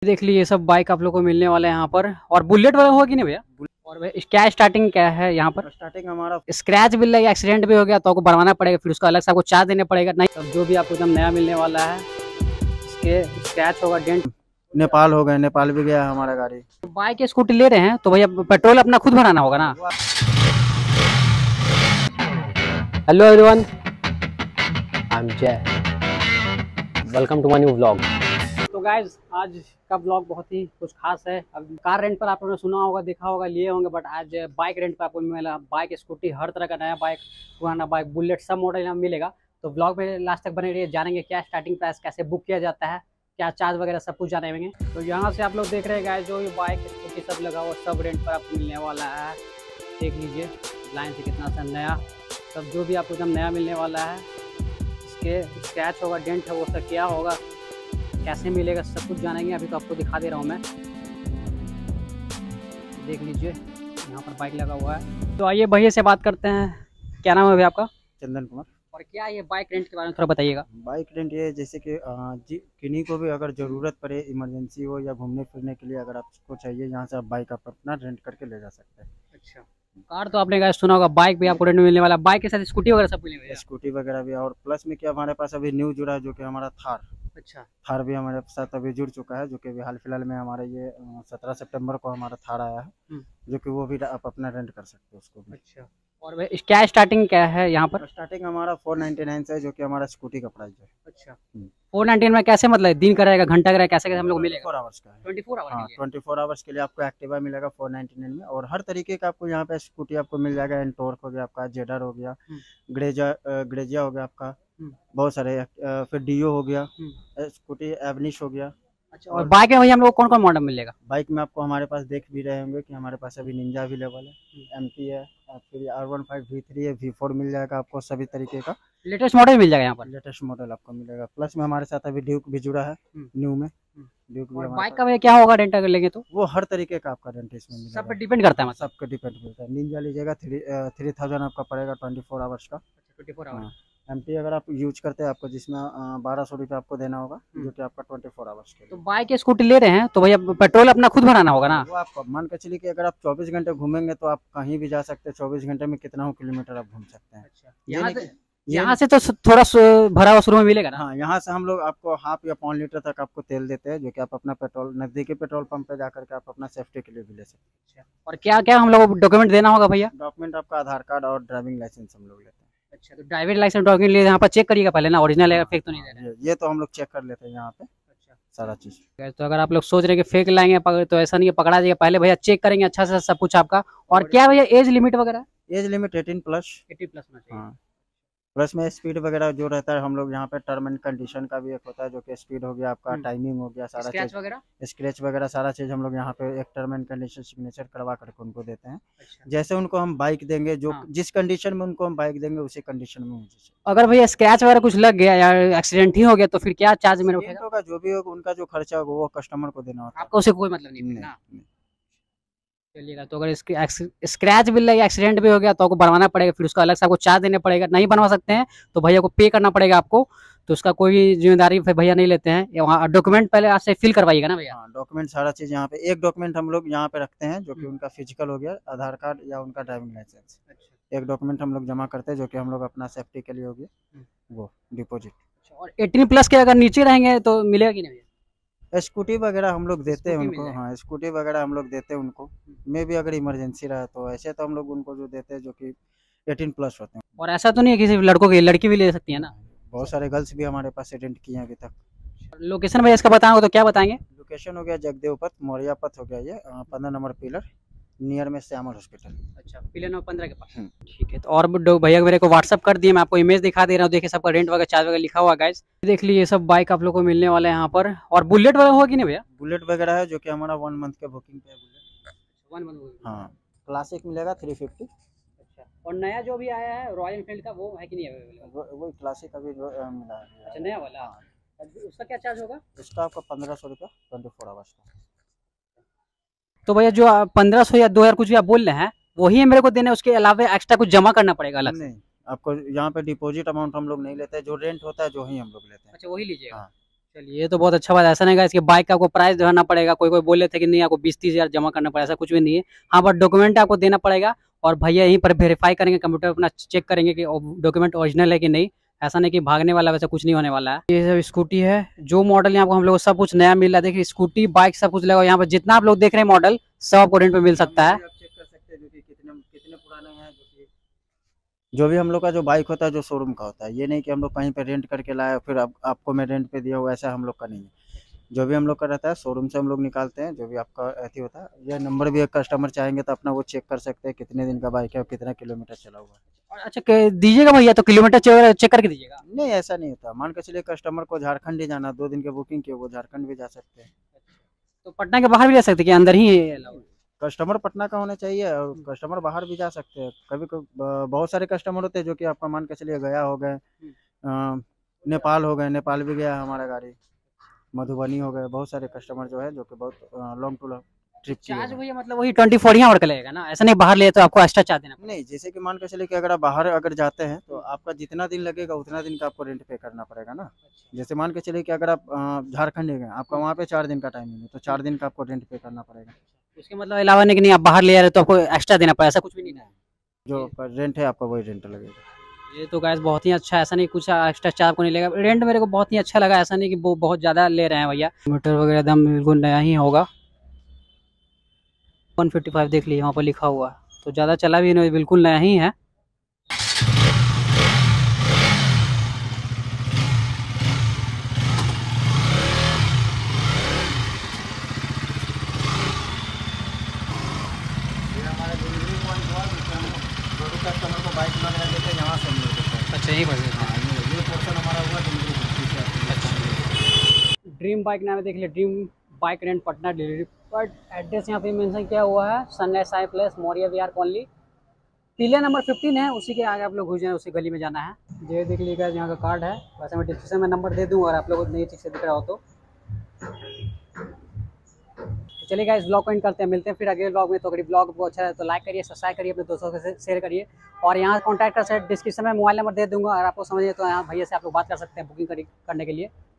देख लीजिए सब बाइक आप लोग को मिलने वाले हैं यहाँ पर। और बुलेट वाला होगा कि नहीं भैया? और क्या स्टार्टिंग क्या है यहाँ पर? स्टार्टिंग हमारा स्क्रैच बिल या एक्सीडेंट भी हो गया तो आपको बनवाना पड़ेगा, फिर उसका अलग से आपको चार्ज देना पड़ेगा। नहीं सब जो भी आपको एकदम नया मिलने वाला है। इसके स्क्रैच होगा, डेंट। नेपाल हो गए, नेपाल भी गया हमारा गाड़ी। तो बाइक या स्कूटी ले रहे हैं तो भैया पेट्रोल अपना खुद भराना होगा ना? Hello everyone, I am Jay, welcome to my new vlog. तो गाइज आज का ब्लॉग बहुत ही कुछ खास है। अब कार रेंट पर आप लोगों ने सुना होगा, देखा होगा, लिए होंगे, बट आज बाइक रेंट पर आपको मिला। बाइक, स्कूटी, हर तरह का नया बाइक, पुराना बाइक, बुलेट, सब मॉडल यहाँ मिलेगा। तो ब्लॉग में लास्ट तक बने रहिए, जानेंगे क्या स्टार्टिंग प्राइस, कैसे बुक किया जाता है, क्या चार्ज वगैरह सब कुछ जानेंगे। तो यहाँ से आप लोग देख रहे हैं गाइस, जो ये बाइक, स्कूटी सब लगा हुआ सब रेंट पर आपको मिलने वाला है। देख लीजिए लाइन से कितना सा नया, सब जो भी आपको एकदम नया मिलने वाला है। इसके स्क्रैच होगा, डेंट है, वो सब क्या होगा, कैसे मिलेगा, सब कुछ जानेंगे। अभी तो आपको दिखा दे रहा हूँ मैं, देख लीजिए यहाँ पर बाइक लगा हुआ है। तो आइए भैया से बात करते हैं। क्या नाम है भैया आपका? चंदन कुमार। और क्या ये बाइक रेंट के बारे में थोड़ा बताइएगा। बाइक रेंट ये जैसे कि किन्हीं को भी अगर ज़रूरत पड़े, इमरजेंसी हो या घूमने फिरने के लिए अगर आपको चाहिए, यहाँ से आप बाइक आप अपना रेंट करके ले जा सकते हैं। अच्छा, कार तो आपने गाइस सुना होगा, बाइक भी आपको रेंट में मिलने वाला है। बाइक के साथ स्कूटी वगैरह सब मिलेगा? स्कूटी वगैरह भी, और प्लस में क्या हमारे पास अभी न्यू जुड़ा है जो कि हमारा थार। अच्छा, थार भी हमारे साथ अभी जुड़ चुका है, जो कि अभी हाल फिलहाल में हमारे ये 17 सितंबर को हमारा थार आया है, जो कि वो भी आप अपना रेंट कर सकते हो उसको भी। अच्छा, और क्या स्टार्टिंग क्या है यहाँ पर? स्टार्टिंग हमारा 499 से है, जो कि हमारा स्कूटी का प्राइस है। अच्छा, 499 में कैसे, मतलब दिन का रहेगा, घंटा का रहेगा, कैसे कैसे हम लोग मिलेगा? 24 आवर्स का है। 24 आवर? हाँ, 24 आवर्स के लिए आपको एक्टिवा मिलेगा 499 में। और हर तरीके का आपको यहाँ पे स्कूटी आपको मिल जाएगा। एंटोर्क हो गया आपका, जेडर हो गया, ग्रेजिया हो गया आपका, बहुत सारे, फिर डीओ हो गया, स्कूटी एवनिश हो गया। अच्छा, और बाइक में भैया हम लोग कौन कौन मॉडल मिलेगा? बाइक में आपको हमारे पास देख भी रहे होंगे कि हमारे पास अभी निंजा अवेलेबल है, एमटी है, फिर R15 V3 है, V4 मिल जाएगा आपको। सभी तरीके का लेटेस्ट मॉडल मिल जाएगा यहाँ पर? लेटेस्ट मॉडल आपको मिलेगा। प्लस में हमारे साथ अभी ड्यूक भी जुड़ा है न्यू में। ड्यूक भी बाइक का भैया क्या होगा रेंट अगर लेंगे तो? वो हर तरीके का आपका रेंट इसमें मिलेगा। सब पे डिपेंड करता है, सब पे डिपेंड करता है। निंजा लीजिएगा 3000 आपका पड़ेगा 24 आवर्स का। 24 आवर। एमटी अगर आप यूज करते हैं आपको, जिसमें 1200 रुपये आपको देना होगा, जो कि आपका 24 आवर्स के। तो बाइक या स्कूटी ले रहे हैं तो भैया पेट्रोल अपना खुद भराना होगा ना? वो आपको मान के चलिए कि अगर आप 24 घंटे घूमेंगे तो आप कहीं भी जा सकते हैं। 24 घंटे में कितना हो किलोमीटर आप घूम सकते हैं। यहाँ से तो थोड़ा भरा हुआ शुरू में मिलेगा ना? हाँ, यहाँ से हम लोग आपको हाफ या 5 लीटर तक आपको तेल देते हैं, जो कि आप अपना पेट्रोल नजदीकी पेट्रोल पंप पे जाकर के आप अपना सेफ्टी के लिए भी ले सकते हैं। और क्या क्या हम लोग डॉक्यूमेंट देना होगा भैया? डॉक्यूमेंट आपका आधार कार्ड और ड्राइविंग लाइसेंस हम लोग लेते हैं। अच्छा, तो ड्राइविंग लाइसेंस डॉक्यूमेंट लिए यहाँ पर चेक करिएगा पहले ना, ओरिजिनल है फेक तो नहीं दे रहे? ये तो हम लोग चेक कर लेते हैं यहाँ पे। अच्छा, सारा चीज। तो अगर आप लोग सोच रहे हैं कि फेक लाएंगे तो ऐसा नहीं है, पकड़ा जाएगा। पहले भैया चेक करेंगे अच्छा से सब कुछ आपका। और क्या भैया एज लिमिट वगैरह? Age limit 18+। 18+ में चाहिए। हाँ, प्लस में स्पीड वगैरह जो रहता है, हम लोग यहाँ पे टर्म एंड कंडीशन का भी एक होता है, जो कि स्पीड हो गया आपका, टाइमिंग हो गया, सारा चीज, स्क्रैच वगैरह सारा चीज हम लोग यहाँ पे एक टर्म एंड कंडीशन सिग्नेचर करवा करके उनको देते हैं। अच्छा। जैसे उनको हम बाइक देंगे, जो जिस कंडीशन में उनको हम बाइक देंगे उसी कंडीशन में। अगर भैया स्क्रैच वगैरह कुछ लग गया या एक्सीडेंट ही हो गया तो फिर क्या चार्ज में होगा? जो भी होगा उनका जो खर्चा होगा वो कस्टमर को देना होगा, आपको उससे कोई मतलब नहीं। चलिएगा, तो अगर स्क्रैच बिल या एक्सीडेंट भी हो गया तो आपको बनवाना पड़ेगा, फिर उसका अलग से आपको चार्ज देने पड़ेगा। नहीं बनवा सकते हैं तो भैया को पे करना पड़ेगा आपको, तो उसका कोई जिम्मेदारी भैया नहीं लेते हैं। वहाँ डॉक्यूमेंट पहले आज से फिल करवाइएगा ना भैया? डॉक्यूमेंट सारा चीज यहाँ पे, एक डॉक्यूमेंट हम लोग यहाँ पे रखते हैं, जो कि उनका फिजिकल हो गया, आधार कार्ड या उनका ड्राइविंग लाइसेंस। एक डॉक्यूमेंट हम लोग जमा करते हैं, जो कि हम लोग अपना सेफ्टी के लिए हो गया वो डिपोजिट। और 18+ के अगर नीचे रहेंगे तो मिलेगा कि नहीं? स्कूटी वगैरह हम लोग देते हैं उनको। हाँ, स्कूटी वगैरह हम लोग देते हैं उनको, में भी अगर इमरजेंसी रहा तो। ऐसे तो हम लोग उनको जो देते हैं जो कि 18+ होते हैं। और ऐसा तो नहीं है किसी लड़कों की, लड़की भी ले सकती है ना? बहुत सारे गर्ल्स भी हमारे पास अटेंड किए हैं अभी तक। लोकेशन भैया इसका बताएंगे तो क्या बताएंगे? लोकेशन हो गया जगदेव पथ, मौर्या पथ हो गया, ये 15 नंबर पिलर नियर में श्यामल हॉस्पिटल। अच्छा, पिलर नंबर 15 के पास। ठीक है, तो और भैया मेरे को व्हाट्सअप कर दिए, मैं आपको इमेज दिखा दे रहा हूँ। देखिए सबका रेंट वगैरह चार्ज वगैरह लिखा हुआ गाइस। देख लीजिए सब बाइक आप लोग को मिलने वाले हैं यहाँ पर। और बुलेट वगैरह होगा कि नहीं भैया? बुलेट वगैरह है, जो कि हमारा 1 मंथ के बुकिंग पे है बुलेट। 1 मंथ? हाँ, क्लासिक मिलेगा 350। अच्छा, और नया जो भी आया है रॉयल एनफील्ड का, वो है कि नहीं अवेलेबल? वही क्लासिक अभी मिला है। अच्छा, नया वाला। उसका क्या चार्ज होगा? उसका आपका 1500 रुपया 24 आवर्स का। तो भैया जो 1500 या 2000 कुछ भी आप बोल रहे हैं वही मेरे को देना, उसके अलावा एक्स्ट्रा कुछ जमा करना पड़ेगा अलग से? नहीं, आपको यहाँ पे डिपॉजिट अमाउंट हम लोग नहीं लेते हैं, जो रेंट होता है जो ही हम लोग लेते हैं। अच्छा, वही लीजिएगा। हाँ। चलिए ये तो बहुत अच्छा बात है। ऐसा नहीं है इसके बाइक का आपको प्राइस भरना पड़ेगा, कोई बोले थे कि नहीं आपको 20-30 हज़ार जमा करना पड़ेगा, ऐसा कुछ भी नहीं है। हाँ बट डॉक्यूमेंट आपको देना पड़ेगा और भैया यहीं पर वेरीफाई करेंगे, कंप्यूटर अपना चेक करेंगे कि डॉक्यूमेंट ओरिजिनल है कि नहीं। ऐसा नहीं कि भागने वाला, वैसा कुछ नहीं होने वाला है। ये सब स्कूटी है, जो मॉडल यहाँ को हम लोग सब कुछ नया मिल रहा है। देखिए स्कूटी बाइक सब कुछ लगा यहाँ पर, जितना आप लोग देख रहे हैं मॉडल सब आपको रेंट पे मिल सकता है। चेक कर सकते हैं जो कि कितने पुराने हैं, जो भी हम लोग का जो बाइक होता है जो शोरूम का होता है। ये नहीं कि हम लोग कहीं पे रेंट करके लाए फिर आपको मैं रेंट पे दिया हुआ, ऐसा हम लोग का नहीं है। जो भी हम लोग का रहता है शोरूम से हम लोग निकालते हैं, जो भी आपका ऐसी होता है। यह नंबर भी एक कस्टमर चाहेंगे तो अपना वो चेक कर सकते हैं कितने दिन का बाइक है और कितना किलोमीटर चला हुआ है। और अच्छा दीजिएगा भैया, तो किलोमीटर चेक करके दीजिएगा। नहीं ऐसा नहीं होता, मान के चलिए कस्टमर को झारखंड ही जाना, 2 दिन की बुकिंग की, वो झारखंड भी जा सकते हैं। तो पटना के बाहर भी जा सकते हैं कि अंदर ही allowed है? कस्टमर पटना का होना चाहिए और कस्टमर बाहर भी जा सकते हैं। कभी बहुत सारे कस्टमर होते हैं जो कि आपका मान के चलिए गया हो गए, नेपाल हो गए, नेपाल भी गया है हमारा गाड़ी, मधुबनी हो गए। बहुत सारे कस्टमर जो है जो कि बहुत long to long trip charge भैया मतलब वही 24 आवर का लगेगा ना, ऐसा नहीं बाहर ले तो आपको एक्स्ट्रा चार्ज देना नहीं। जैसे कि मान के चलिए कि अगर आप बाहर अगर जाते हैं तो आपका जितना दिन लगेगा उतना दिन का आपको रेंट पे करना पड़ेगा ना। जैसे मान के चलिए कि अगर आप झारखंड गए, आपका वहाँ पे 4 दिन का टाइमिंग है, तो 4 दिन का आपको रेंट पे करना पड़ेगा। उसके मतलब अलावा नहीं कि नहीं आप बाहर ले आ रहे तो आपको एक्स्ट्रा देना पड़ेगा, ऐसा कुछ भी नहीं है। जो रेंट है आपका वही रेंट लगेगा। ये तो गाइस बहुत ही अच्छा है, ऐसा नहीं कुछ एक्स्ट्रा चार्ज आपको नहीं लगेगा। रेंट मेरे को बहुत ही अच्छा लगा, ऐसा नहीं कि वो बहुत ज़्यादा ले रहे हैं भैया। मीटर वगैरह एकदम बिल्कुल नया ही होगा। 155 देख लीजिए वहाँ पर लिखा हुआ है, तो ज़्यादा चला भी नहीं, बिल्कुल नया ही है। कस्टमर को बाइक वगैरह देते हैं यहाँ से हम लोग देते हैं। अच्छा यही पर ये पोर्शन हमारा हुआ ड्रीम बाइक नाम है, देख लिया dream bike rent Patna delivery. But address यहाँ पे मेंशन किया हुआ है sunrise Sai place Maurya Vihar colony, किला नंबर 15 है, उसी के आगे आप लोग घुस जाए, उसी गली में जाना है। ये देख लीजिएगा यहाँ का कार्ड है, वैसे मैं डिस्क्रिप्शन में नंबर दे दूँ अगर आप लोगों को नहीं ठीक से दिख रहा हो तो। चलिए गाइस ब्लॉग को एंड करते हैं, मिलते हैं फिर अगले ब्लॉग में। तो अगर ब्लॉग आपको अच्छा है तो लाइक करिए, सब्सक्राइब करिए, अपने दोस्तों से शेयर करिए। और यहाँ कॉन्टैक्ट कर डिस्क्रिप्शन में मोबाइल नंबर दे दूँगा, अगर आपको समझिए तो यहाँ भैया से आप लोग बात कर सकते हैं बुकिंग करने के लिए।